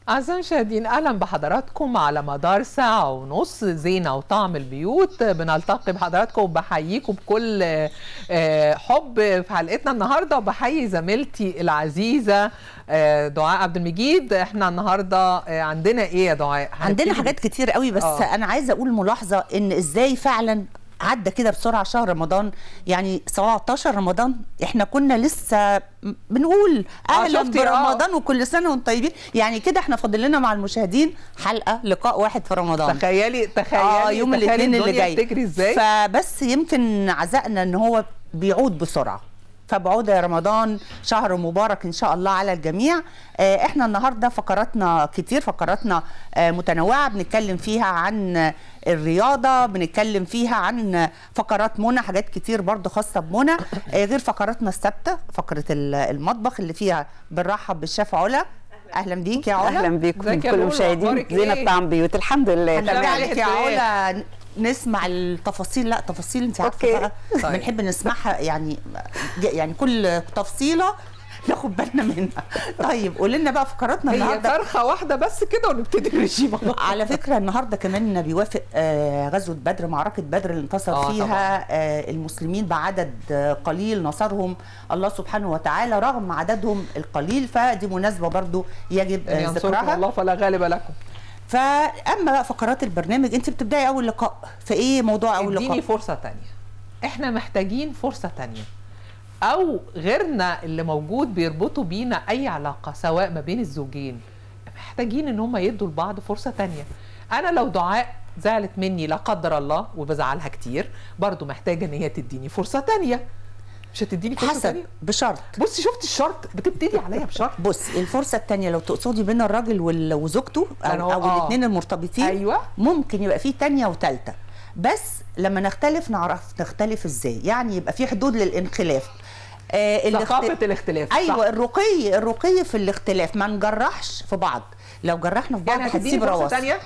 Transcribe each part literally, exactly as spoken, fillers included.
أعزائي المشاهدين، أهلا بحضراتكم. على مدار ساعة ونص زينة وطعم البيوت بنلتقي بحضراتكم وبحييكم بكل حب في حلقتنا النهاردة، وبحيي زميلتي العزيزة دعاء عبد المجيد. احنا النهاردة عندنا ايه يا دعاء؟ عندنا حاجات كتير قوي، بس أوه. أنا عايزة أقول ملاحظة إن إزاي فعلا عدى كده بسرعه شهر رمضان، يعني سبعتاشر رمضان. احنا كنا لسه بنقول اهلا برمضان وكل سنه وانتم طيبين، يعني كده احنا فاضل لنا مع المشاهدين حلقه لقاء واحد في رمضان. تخيلي تخيلي اه يوم الاثنين اللي جاي بتجري ازاي. فبس يمكن عزقنا ان هو بيعود بسرعه، فبعود يا رمضان شهر مبارك ان شاء الله على الجميع. احنا النهارده فقراتنا كتير، فقراتنا متنوعه بنتكلم فيها عن الرياضه، بنتكلم فيها عن فقرات منى، حاجات كتير برضو خاصه بمنى، غير فقراتنا الثابته، فقره المطبخ اللي فيها بنرحب بالشيف علا. اهلا بيك يا علا. اهلا بيكم كل المشاهدين. زينه طعم بيوت، الحمد لله. هنرجع لك يا علا نسمع التفاصيل. لا تفاصيل انت عارفه بقى طيب. بنحب نسمعها، يعني يعني كل تفصيله ناخد بالنا منها. طيب قولي لنا بقى فقراتنا النهارده. هي فرخه واحده بس كده ونبتدي الرجيم. على فكره النهارده كمان بيوافق آه غزوه بدر، معركه بدر اللي انتصر آه فيها آه المسلمين بعدد آه قليل، نصرهم الله سبحانه وتعالى رغم عددهم القليل، فدي مناسبه برضو يجب آه ذكرها. الله فلا غالب لكم. فاما بقى فقرات البرنامج، انت بتبداي اول لقاء في ايه موضوع اول لقاء؟ اديني فرصه ثانيه، احنا محتاجين فرصه ثانيه، او غيرنا اللي موجود بيربطوا بينا اي علاقه سواء ما بين الزوجين، محتاجين ان هم يدوا لبعض فرصه ثانيه. انا لو دعاء زعلت مني لا قدر الله، وبزعلها كتير، برضو محتاجه ان هي تديني فرصه ثانيه. مش هتديني فرصه ثانيه؟ بشرط. بصي شفتي الشرط بتبتدي عليا بشرط. بصي الفرصه الثانيه لو تقصدي بين الراجل وزوجته او, أو آه. الاثنين المرتبطين، ايوه ممكن يبقى في ثانيه وثالثه، بس لما نختلف نعرف نختلف ازاي، يعني يبقى في حدود للانخلاف. آه ثقافه الاختلاف. ايوه صح. الرقي الرقي في الاختلاف، ما نجرحش في بعض، لو جرحنا في بعض يعني هتسيب رواس. ثانيه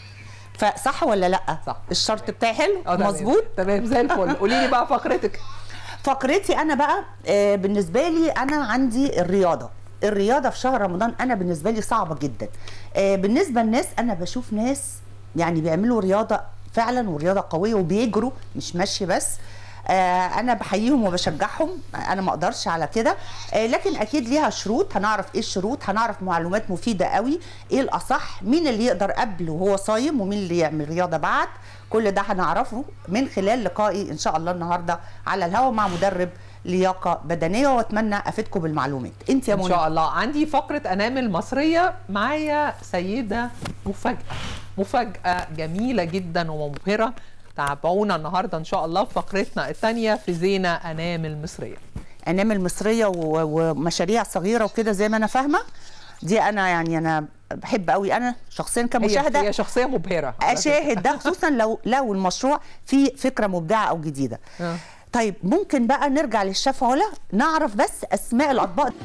فصح ولا لا؟ صح. الشرط بتاعي حلو مظبوط تمام زي الفل. قولي لي بقى فقرتك. فقرتي انا بقى آه بالنسبه لي انا عندي الرياضه. الرياضه في شهر رمضان انا بالنسبه لي صعبه جدا. آه بالنسبه للناس انا بشوف ناس يعني بيعملوا رياضه فعلا ورياضه قويه وبيجروا مش ماشي بس. آه انا بحييهم وبشجعهم، انا ما اقدرش على كده، آه لكن اكيد ليها شروط، هنعرف ايه الشروط، هنعرف معلومات مفيده قوي، ايه الاصح، مين اللي يقدر قبل وهو صايم ومين اللي يعمل رياضه بعد. كل ده هنعرفه من خلال لقائي ان شاء الله النهارده على الهواء مع مدرب لياقه بدنيه، واتمنى افيدكم بالمعلومات. انت يا منى؟ ان شاء الله. عندي فقره انامل مصريه، معايا سيده مفاجاه مفاجاه جميله جدا ومبهره. تابعونا النهارده ان شاء الله في فقرتنا الثانيه في زينه انامل مصريه. انامل مصريه ومشاريع صغيره وكده زي ما انا فاهمه. دي انا يعني انا بحب قوي انا شخصيا كمشاهده، هي شخصيه مبهره اشاهد ده، خصوصا لو لو المشروع فيه فكره مبدعه او جديده. أه. طيب ممكن بقى نرجع للشيف علا نعرف بس اسماء الاطباق.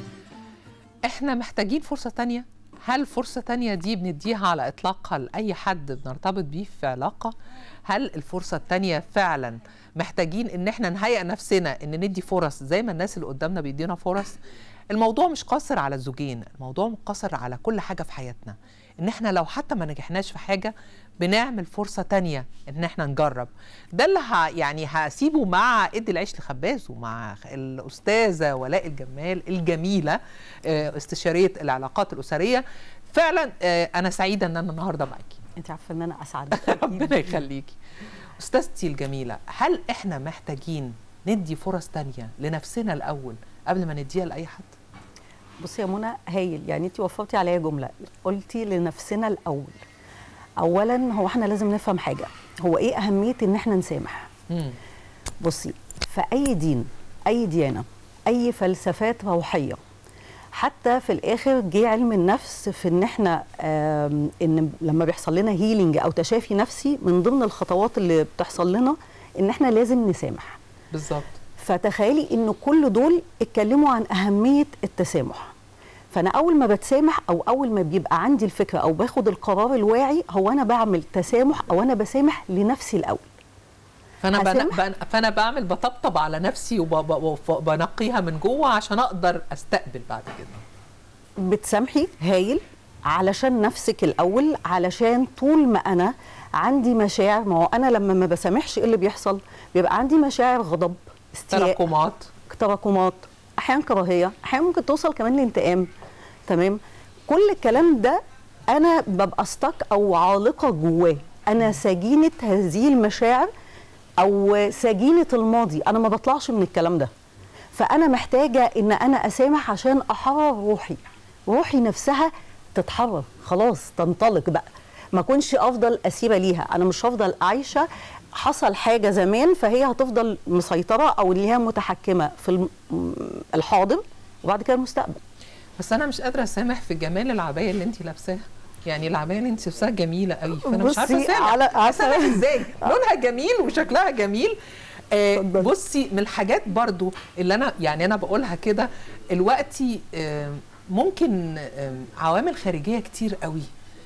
احنا محتاجين فرصه ثانيه. هل فرصه ثانيه دي بنديها على اطلاقها لاي حد بنرتبط بيه في علاقه؟ هل الفرصه الثانيه فعلا محتاجين ان احنا نهيئ نفسنا ان ندي فرص زي ما الناس اللي قدامنا بيدينا فرص؟ الموضوع مش قاصر على الزوجين، الموضوع مقتصر على كل حاجه في حياتنا، ان احنا لو حتى ما نجحناش في حاجه بنعمل فرصه تانية ان احنا نجرب. ده اللي ها يعني هسيبه مع ادي العيش لخبازه مع الاستاذه ولاء الجمال الجميله، استشاريه العلاقات الاسريه. فعلا انا سعيده ان انا النهارده معاكي. انت عارفه ان انا اسعد. ربنا يخليكي. استاذتي الجميله، هل احنا محتاجين ندي فرص تانية لنفسنا الاول قبل ما نديها لاي حد؟ بصي يا منى، هايل. يعني انت وفرتي عليا جمله، قلتي لنفسنا الاول. اولا هو احنا لازم نفهم حاجه، هو ايه اهميه ان احنا نسامح؟ مم. بصي، في اي دين، اي ديانه، اي فلسفات روحيه، حتى في الاخر جه علم النفس في ان احنا ان لما بيحصل لنا هيلينج او تشافي نفسي، من ضمن الخطوات اللي بتحصل لنا ان احنا لازم نسامح. بالظبط. فتخيلي ان كل دول اتكلموا عن اهميه التسامح. فانا اول ما بتسامح او اول ما بيبقى عندي الفكره او باخد القرار الواعي، هو انا بعمل تسامح او انا بسامح لنفسي الاول. فانا بن... فانا بعمل بطبطب على نفسي وبنقيها من جوه عشان اقدر استقبل بعد كده. بتسامحي، هايل، علشان نفسك الاول، علشان طول ما انا عندي مشاعر، ما هو انا لما ما بسامحش ايه اللي بيحصل؟ بيبقى عندي مشاعر غضب، استياء، تراكمات تراكمات، احيانا كراهيه، احيانا ممكن توصل كمان لانتقام. تمام؟ كل الكلام ده انا ببقى ستك او عالقه جواه، انا سجينه هذه المشاعر او سجينه الماضي، انا ما بطلعش من الكلام ده. فانا محتاجه ان انا اسامح عشان احرر روحي، روحي نفسها تتحرر خلاص، تنطلق بقى، ما كنش افضل اسيره ليها. انا مش هفضل عايشه حصل حاجه زمان فهي هتفضل مسيطره او اللي هي متحكمه في الحاضر وبعد كده المستقبل. بس انا مش قادره اسامح في جمال العبايه اللي انت لابساها. يعني العبايه اللي انت لابساها جميله قوي، فانا مش عارفه اسامح على اسامح ازاي. لونها جميل وشكلها جميل. آه بصي، من الحاجات برضو اللي انا يعني انا بقولها كده دلوقتي، آه ممكن آه عوامل خارجيه كتير قوي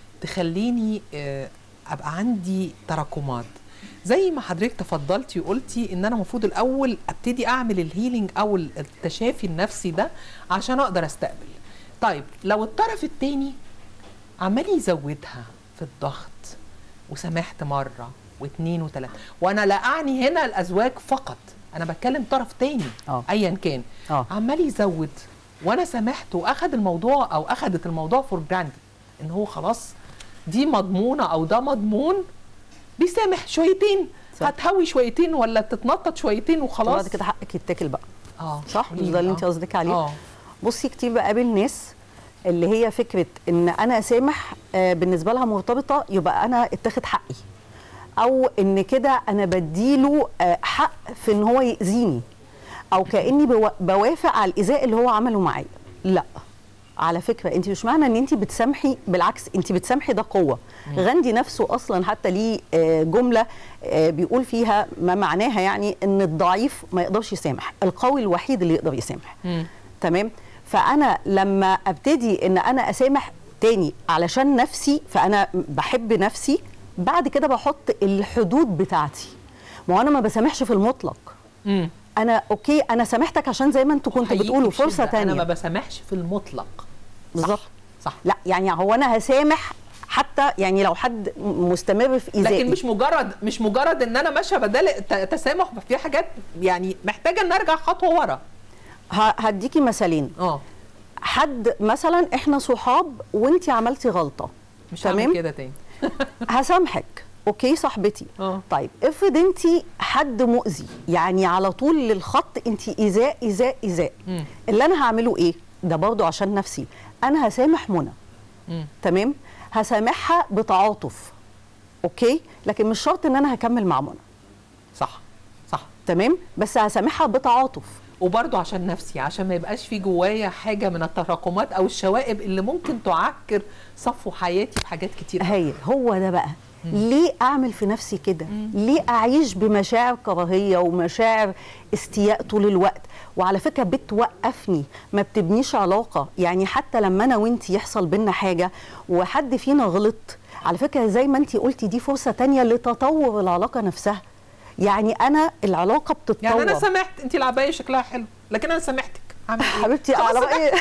تخليني آه ابقى عندي تراكمات، زي ما حضرتك تفضلتي وقلتي ان انا المفروض الاول ابتدي اعمل الهيلينج او التشافي النفسي ده عشان اقدر استقبل. طيب لو الطرف التاني عمال يزودها في الضغط، وسامحت مره واثنين وثلاثه، وانا لا اعني هنا الازواج فقط، انا بتكلم طرف تاني أوه. ايا كان، أوه. عمال يزود وانا سامحت واخد الموضوع او اخدت الموضوع فور جراندد ان هو خلاص دي مضمونه او ده مضمون، بيسامح شويتين، صح. هتهوي شويتين ولا تتنطط شويتين وخلاص، بعد كده حقك يتاكل بقى. اه صح، مش ده اللي انت قصدك عليه؟ اه بصي، كتير بقابل ناس اللي هي فكره ان انا اسامح آه بالنسبه لها مرتبطه يبقى انا اتاخد حقي، او ان كده انا بديله آه حق في ان هو يأذيني، او كاني بوافق على الايذاء اللي هو عمله معايا. لا، على فكره انت مش معنى ان انت بتسامحي، بالعكس انت بتسامحي ده قوه. غاندي نفسه اصلا حتى ليه جمله بيقول فيها ما معناها يعني ان الضعيف ما يقدرش يسامح، القوي الوحيد اللي يقدر يسامح. م. تمام؟ فانا لما ابتدي ان انا اسامح تاني علشان نفسي، فانا بحب نفسي، بعد كده بحط الحدود بتاعتي. ما هو انا ما بسامحش في المطلق. م. انا اوكي، انا سامحتك عشان زي ما انتوا كنتوا بتقولوا فرصه تانية. انا ما بسامحش في المطلق. بالظبط. صح. صح. لا يعني هو انا هسامح حتى يعني لو حد مستمر في ايذائي، لكن مش مجرد مش مجرد ان انا ماشيه بدل تسامح، في حاجات يعني محتاجه ان ارجع خطوه ورا. هديكي مثالين. اه حد مثلا احنا صحاب وانتي عملتي غلطه، مش هعمل كده تاني. هسامحك، اوكي صاحبتي. أوه. طيب افرض انتي حد مؤذي، يعني على طول للخط انتي ايذاء ايذاء ايذاء، اللي انا هعمله ايه؟ ده برضه عشان نفسي، انا هسامح منى. تمام؟ هسامحها بتعاطف، اوكي؟ لكن مش شرط ان انا هكمل مع منى. صح صح. تمام؟ بس هسامحها بتعاطف، وبرضه عشان نفسي، عشان ما يبقاش في جوايا حاجه من التراكمات او الشوائب اللي ممكن تعكر صفو حياتي بحاجات كتير. هي هو ده بقى. مم. ليه اعمل في نفسي كده؟ ليه اعيش بمشاعر كراهيه ومشاعر استياء طول الوقت؟ وعلى فكره بتوقفني، ما بتبنيش علاقه. يعني حتى لما انا وانتي يحصل بينا حاجه وحد فينا غلط، على فكره زي ما انتي قلتي دي فرصه تانية لتطور العلاقه نفسها. يعني انا العلاقه بتتطور. يعني انا سامحت، انت العبايه شكلها حلو لكن انا سامحتك، اعمل ايه؟ حبيبتي على راي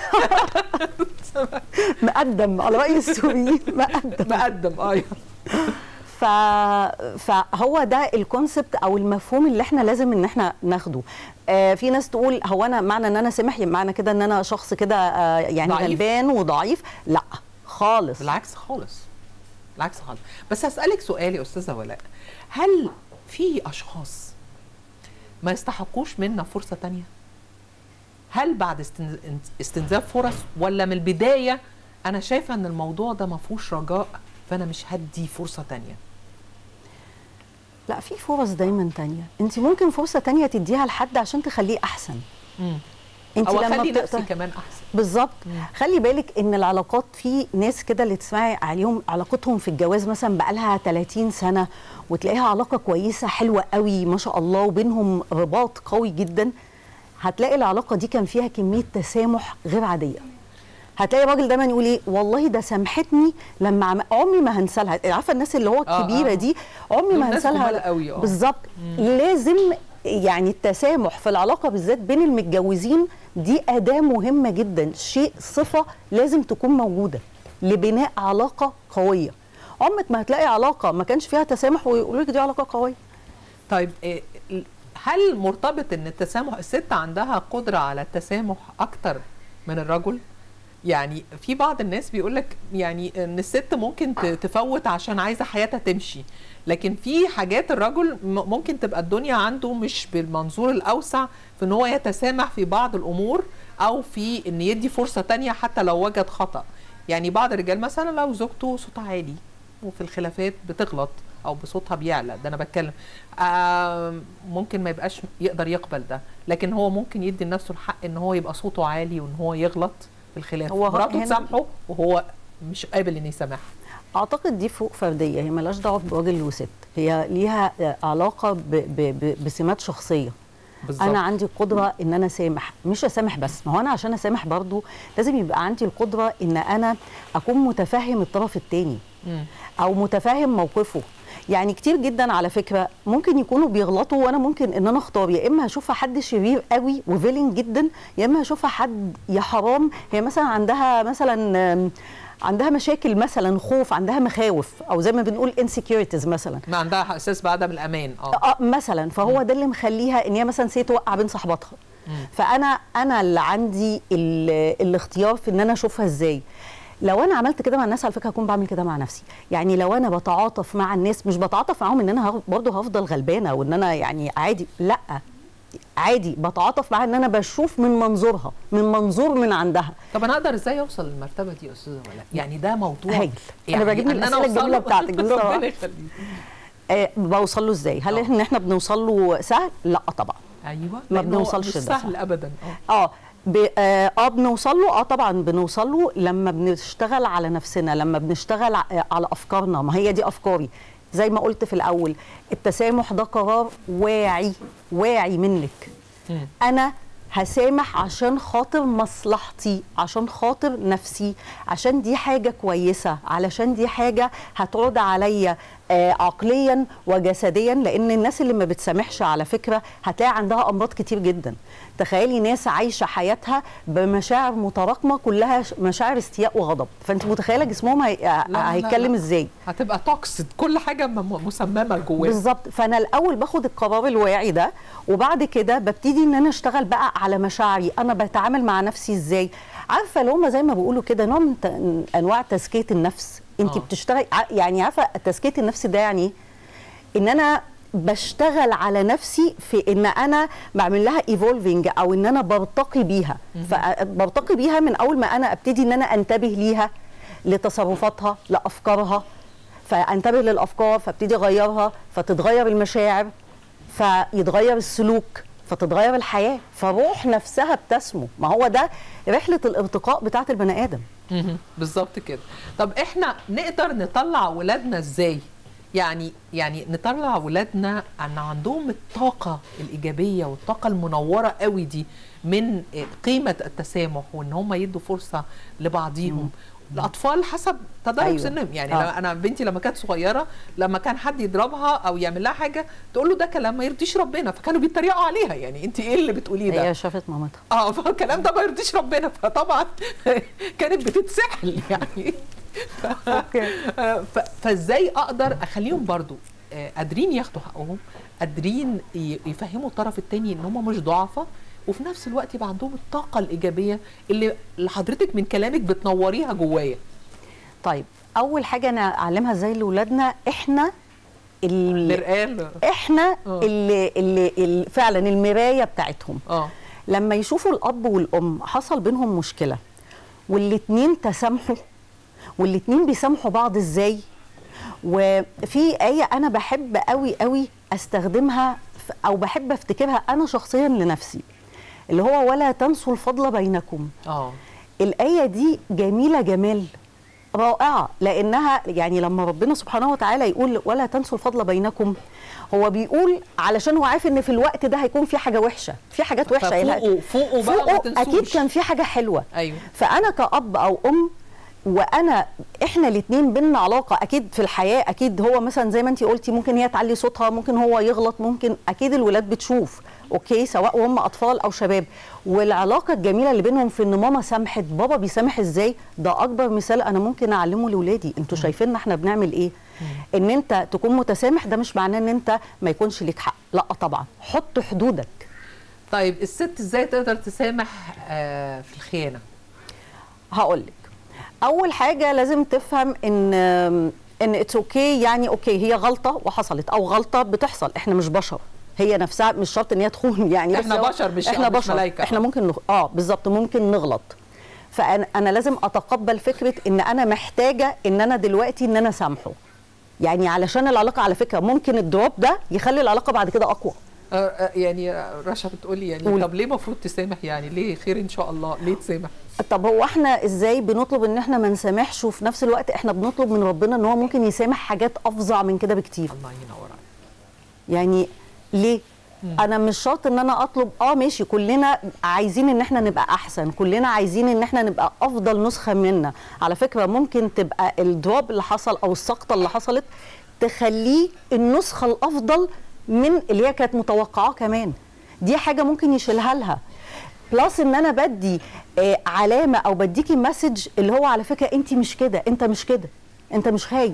مقدم، على راي السوريين مقدم مقدم. ايوه. ف... فهو ده الكونسبت او المفهوم اللي احنا لازم ان احنا ناخده. آه في ناس تقول هو انا معنى ان انا سامح معنى كده ان انا شخص كده آه يعني غلبان وضعيف. لا خالص، بالعكس خالص، بالعكس خالص. بس هسألك سؤال يا استاذه ولاء، هل في اشخاص ما يستحقوش منا فرصه تانية؟ هل بعد استنزاف فرص، ولا من البدايه انا شايفه ان الموضوع ده ما فيهوش رجاء فانا مش هدي فرصه تانية؟ لا، في فرص دايما تانية. انت ممكن فرصه تانية تديها لحد عشان تخليه احسن. امم انت او لما اخلي نفسي كمان احسن. بالظبط. خلي بالك ان العلاقات، في ناس كده اللي تسمعي عليهم علاقتهم في الجواز مثلا بقالها ثلاثين سنه، وتلاقيها علاقه كويسه حلوه قوي ما شاء الله، وبينهم رباط قوي جدا، هتلاقي العلاقه دي كان فيها كميه تسامح غير عاديه. هتلاقي الراجل دايما يقول ايه، والله ده سامحتني لما عم... عمري ما هنسى لها. عارفه الناس اللي هو الكبيره آه آه. دي عمري ما هنسى لها. بالظبط. لازم يعني التسامح في العلاقه بالذات بين المتجوزين دي اداه مهمه جدا، شيء صفه لازم تكون موجوده. لبناء علاقه قويه. عمرك ما هتلاقي علاقه ما كانش فيها تسامح ويقولوا لك دي علاقه قويه. طيب هل مرتبط ان التسامح الست عندها قدره على التسامح اكتر من الرجل؟ يعني في بعض الناس بيقول لك يعني ان الست ممكن تفوت عشان عايزه حياتها تمشي، لكن في حاجات الرجل ممكن تبقى الدنيا عنده مش بالمنظور الاوسع في ان هو يتسامح في بعض الامور او في ان يدي فرصه تانية حتى لو وجد خطأ. يعني بعض الرجال مثلا لو زوجته صوتها عالي وفي الخلافات بتغلط او بصوتها بيعلى، ده انا بتكلم آه ممكن ما يبقاش يقدر يقبل ده، لكن هو ممكن يدي لنفسه الحق ان هو يبقى صوته عالي وان هو يغلط في الخلاف، مراته تسامحه وهو مش قابل ان يسامحها. اعتقد دي فوق فرديه، هي مالهاش دعوه براجل وست، هي ليها علاقه ب ب بسمات شخصيه. بالزبط. انا عندي القدره ان انا اسامح، مش اسامح بس، ما هو انا عشان اسامح برضو لازم يبقى عندي القدره ان انا اكون متفهم الطرف الثاني او متفهم موقفه. يعني كتير جدا على فكره ممكن يكونوا بيغلطوا وانا ممكن ان انا اختار، يا اما هشوفها حد شرير قوي وفيلن جدا، يا اما هشوفها حد يا حرام هي مثلا عندها مثلا عندها مشاكل مثلا خوف، عندها مخاوف او زي ما بنقول انسكيورتيز مثلا، ما عندها احساس بعدم الامان اه اه مثلا، فهو م. ده اللي مخليها ان هي مثلا سي توقع بين صحباتها. فانا انا اللي عندي الاختيار في ان انا اشوفها ازاي. لو انا عملت كده مع الناس على فكره هكون بعمل كده مع نفسي. يعني لو انا بتعاطف مع الناس مش بتعاطف معاهم ان انا برضه هفضل غلبانه وان انا يعني عادي، لا عادي بتعاطف معاها ان انا بشوف من منظورها، من منظور من عندها. طب انا اقدر ازاي اوصل للمرتبه دي يا استاذه ولاء؟ يعني ده موضوع هايل. يعني انا بعجبني الاسئله الجميله بتاعتك ربنا يخليك. آه بوصل له ازاي؟ هل ان احنا بنوصل له سهل؟ لا طبعا. ايوه ما بنوصلش ده سهل ابدا. اه اه اه, آه بنوصل له، اه طبعا بنوصل له لما بنشتغل على نفسنا، لما بنشتغل على افكارنا. ما هي دي افكاري زي ما قلت في الاول، التسامح ده قرار واعي واعي منك. م. انا هسامح عشان خاطر مصلحتي، عشان خاطر نفسي، عشان دي حاجه كويسه، علشان دي حاجه هتعود عليا آه عقليا وجسديا. لان الناس اللي ما بتسامحش على فكره هتلاقي عندها امراض كتير جدا. تخيلي ناس عايشه حياتها بمشاعر متراكمه كلها مشاعر استياء وغضب، فانت متخيله جسمهم هي... هيتكلم ازاي؟ هتبقى توكسيد، كل حاجه مسممه جواه. بالظبط. فانا الاول باخد القرار الواعي ده، وبعد كده ببتدي ان انا اشتغل بقى على مشاعري، انا بتعامل مع نفسي ازاي. عارفه اللي هم زي ما بيقولوا كده نوع من انواع تزكيه النفس. انت بتشتغل يعني، عارفه تزكيه النفس ده يعني ايه؟ ان انا بشتغل على نفسي في ان انا بعمل لها ايفولفينج او ان انا برتقي بيها. فبرتقي بيها من اول ما انا ابتدي ان انا انتبه ليها، لتصرفاتها، لافكارها، فانتبه للافكار فابتدي اغيرها، فتتغير المشاعر، فيتغير السلوك، فتتغير الحياه، فروح نفسها بتسمو. ما هو ده رحله الارتقاء بتاعه البني ادم. بالظبط كده. طب احنا نقدر نطلع ولادنا ازاي؟ يعني يعني نطلع ولادنا ان عندهم الطاقه الايجابيه والطاقه المنوره قوي دي من قيمه التسامح، وان هم يدوا فرصه لبعضيهم. الاطفال حسب تدرج أيوة. سنهم. يعني آه. انا بنتي لما كانت صغيره، لما كان حد يضربها او يعمل لها حاجه تقول له ده كلام ما يرضيش ربنا، فكانوا بيتريقوا عليها. يعني انت ايه اللي بتقوليه ده؟ هي شافت مامتها اه فالكلام ده ما يرضيش ربنا، فطبعا كانت بتتسحل يعني. فازاي اقدر اخليهم برضو قادرين ياخدوا حقهم، قادرين يفهموا الطرف الثاني ان هم مش ضعفاء، وفي نفس الوقت يبقى عندهم الطاقه الايجابيه اللي حضرتك من كلامك بتنوريها جوايا. طيب اول حاجه انا اعلمها ازاي لاولادنا، احنا المرآة، احنا اللي, اللي, اللي فعلا المرايه بتاعتهم. اه لما يشوفوا الاب والام حصل بينهم مشكله والاثنين تسامحوا، والاثنين بيسامحوا بعض ازاي. وفي آية أنا بحب قوي قوي أستخدمها أو بحب أفتكرها أنا شخصيا لنفسي، اللي هو ولا تنسوا الفضل بينكم. اه الآية دي جميلة جمال رائعة، لأنها يعني لما ربنا سبحانه وتعالى يقول ولا تنسوا الفضل بينكم، هو بيقول علشان هو عارف ان في الوقت ده هيكون في حاجه وحشه، في حاجات وحشه. فوقوا فوقوا بقى ما تنسوش. اكيد كان في حاجه حلوه. ايوه. فانا كأب او ام وانا احنا الاثنين بينا علاقه اكيد في الحياه، اكيد هو مثلا زي ما انت قلتي ممكن هي تعلي صوتها، ممكن هو يغلط، ممكن اكيد الولاد بتشوف اوكي سواء وهم اطفال او شباب، والعلاقه الجميله اللي بينهم في ان ماما سامحت بابا بيسامح ازاي، ده اكبر مثال انا ممكن اعلمه لاولادي. انتوا شايفين احنا بنعمل ايه؟ ان انت تكون متسامح ده مش معناه ان انت ما يكونش ليك حق، لا طبعا حط حدودك. طيب الست ازاي تقدر تسامح آه في الخيانه؟ هقول لك اول حاجه لازم تفهم ان ان اتس اوكي، يعني اوكي هي غلطه وحصلت او غلطه بتحصل، احنا مش بشر، هي نفسها مش شرط ان هي تخون يعني احنا بشر مش احنا مش بشر ملايكة. احنا ممكن نغ... اه بالظبط ممكن نغلط. فانا انا لازم اتقبل فكره ان انا محتاجه ان انا دلوقتي ان انا سامحه، يعني علشان العلاقه على فكره ممكن الدروب ده يخلي العلاقه بعد كده اقوى. آه يعني رشا بتقولي يعني قول. طب ليه المفروض تسامح؟ يعني ليه خير ان شاء الله ليه تسامح؟ طب هو احنا ازاي بنطلب ان احنا ما نسامحش وفي نفس الوقت احنا بنطلب من ربنا ان هو ممكن يسامح حاجات افظع من كده بكتير؟ الله ينور عليك. يعني ليه؟ مم. انا مش شرط ان انا اطلب، اه ماشي كلنا عايزين ان احنا نبقى احسن، كلنا عايزين ان احنا نبقى افضل نسخه منا، على فكره ممكن تبقى الدروب اللي حصل او السقطه اللي حصلت تخليه النسخه الافضل من اللي هي كانت متوقعاه كمان، دي حاجه ممكن يشيلها لها. بلس ان انا بدي آه علامه او بديكي مسج اللي هو على فكره انت مش كده، انت مش كده، انت مش خاين،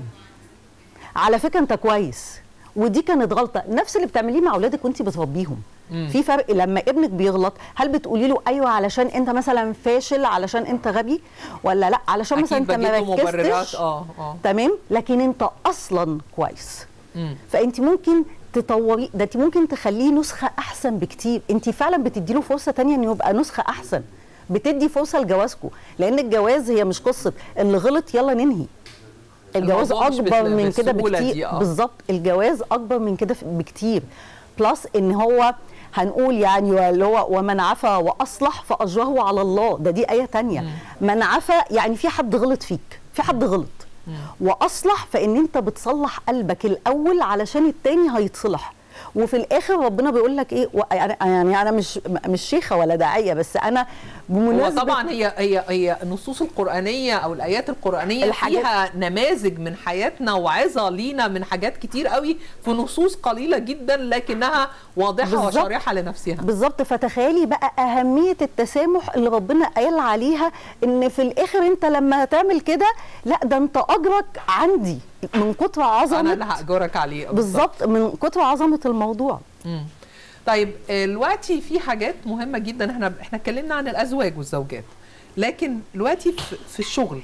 على فكره انت كويس، ودي كانت غلطه، نفس اللي بتعمليه مع اولادك وانت بتربيهم. مم. في فرق لما ابنك بيغلط، هل بتقولي له ايوه علشان انت مثلا فاشل، علشان انت غبي، ولا لا علشان مثلا انت ما ركزتش اه اه تمام لكن انت اصلا كويس. مم. فانت ممكن تطوري ده، انت ممكن تخليه نسخه احسن بكتير، انت فعلا بتدي له فرصه ثانيه انه يبقى نسخه احسن، بتدي فرصه لجوازكم، لان الجواز هي مش قصه اللي غلط يلا ننهي، الجواز اكبر من كده بكتير. بالظبط الجواز اكبر من كده بكتير، بلس ان هو هنقول يعني اللي هو ومن عفا واصلح فاجره على الله، ده دي ايه تانية. مم. من عفا يعني في حد غلط فيك، في حد غلط، مم. واصلح فان انت بتصلح قلبك الاول علشان التاني هيتصلح، وفي الاخر ربنا بيقول لك ايه، يعني انا مش مش شيخه ولا داعيه، بس انا بمناسبه طبعا هي هي هي النصوص القرانيه او الايات القرانيه فيها نماذج من حياتنا وعظه لينا من حاجات كتير قوي في نصوص قليله جدا لكنها واضحه وشارحه لنفسها. بالظبط. فتخيلي بقى اهميه التسامح اللي ربنا قال عليها، ان في الاخر انت لما هتعمل كده لا ده انت اجرك عندي من كتر عظمه، انا اللي هاجرك عليه. بالظبط من كتر عظمه الموضوع. مم. طيب دلوقتي في حاجات مهمه جدا، احنا احنا اتكلمنا عن الازواج والزوجات، لكن دلوقتي في الشغل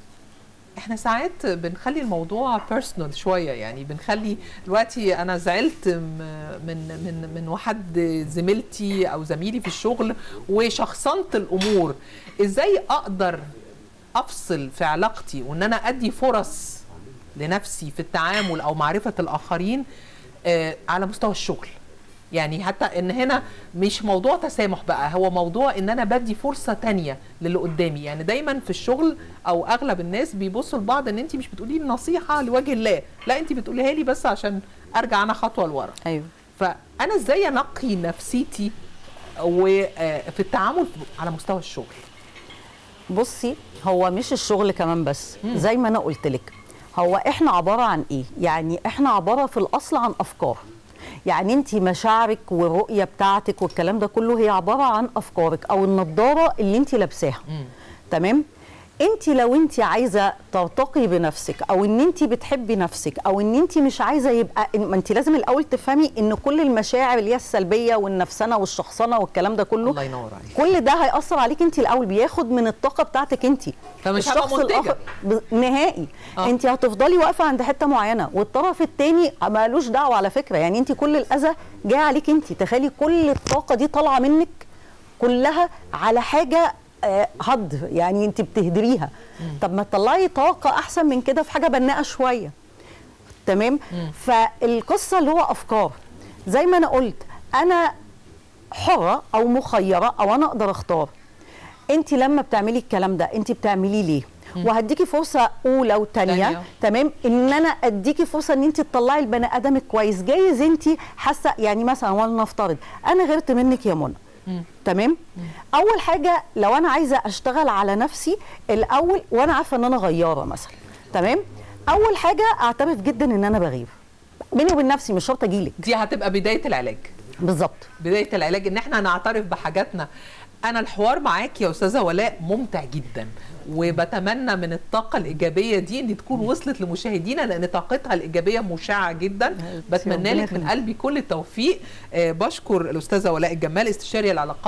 احنا ساعات بنخلي الموضوع بيرسونال شويه، يعني بنخلي دلوقتي انا زعلت من من من واحد زميلتي او زميلي في الشغل وشخصنت الامور، ازاي اقدر افصل في علاقتي وان انا ادي فرص لنفسي في التعامل او معرفه الاخرين آه على مستوى الشغل؟ يعني حتى ان هنا مش موضوع تسامح بقى، هو موضوع ان انا بدي فرصه تانية للي قدامي. يعني دايما في الشغل او اغلب الناس بيبصوا لبعض ان انت مش بتقولي لي نصيحه لوجه الله، لا انت بتقوليها لي بس عشان ارجع انا خطوه لورا. ايوه. فانا ازاي انقي نفسيتي وفي التعامل على مستوى الشغل؟ بصي هو مش الشغل كمان بس، مم. زي ما انا قلت لك، هو احنا عباره عن ايه؟ يعني احنا عباره في الاصل عن افكار، يعني انت مشاعرك والرؤيه بتاعتك والكلام ده كله هي عباره عن افكارك او النضاره اللي انت لابساها. تمام؟ انت لو انت عايزه ترتقي بنفسك او ان انت بتحبي نفسك او ان انت مش عايزه يبقى، ما انت لازم الاول تفهمي ان كل المشاعر اللي هي السلبيه والنفسنه والشخصنه والكلام ده كله، الله ينور عليك، كل ده هياثر عليك انت الاول، بياخد من الطاقه بتاعتك انت، فمش هبقى منتجه نهائي. آه. انت هتفضلي واقفه عند حته معينه والطرف الثاني مالوش دعوه على فكره، يعني انت كل الاذى جاي عليك انت، تخيلي كل الطاقه دي طالعه منك كلها على حاجه هض، يعني انت بتهدريها. مم. طب ما تطلعي طاقه احسن من كده في حاجه بناءه شويه. تمام؟ مم. فالقصه اللي هو افكار، زي ما انا قلت انا حره او مخيره او انا اقدر اختار. انت لما بتعملي الكلام ده انت بتعمليه ليه؟ مم. وهديكي فرصه اولى وثانيه، تمام، ان انا اديكي فرصه ان انت تطلعي البني ادم الكويس. جايز انت حاسه يعني مثلا ولنفترض انا غيرت منك يا منى، مم. تمام. مم. اول حاجه لو انا عايزه اشتغل على نفسي الاول وانا عارفه ان انا غياره مثلا، تمام، اول حاجه اعترف جدا ان انا بغير بيني وبين نفسي، مش شرط اجيلك. دي هتبقى بدايه العلاج. بالظبط، بدايه العلاج ان احنا نعترف بحاجاتنا. انا الحوار معاك يا استاذه ولاء ممتع جدا، وبتمنى من الطاقه الايجابيه دي ان تكون وصلت لمشاهدينا، لان طاقتها الايجابيه مشعه جدا. بتمنى لك من قلبي كل التوفيق. آه بشكر الاستاذه ولاء الجمال، استشاري العلاقات